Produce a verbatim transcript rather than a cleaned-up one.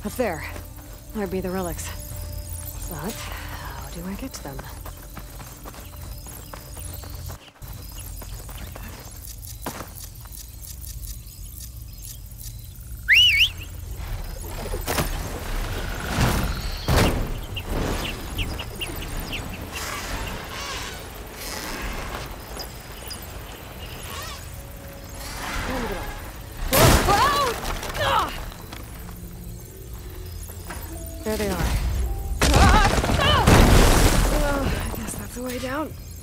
Up there. There'd be the relics. But how do I get to them? There they are. Ah! Ah! Oh, I guess that's the way down.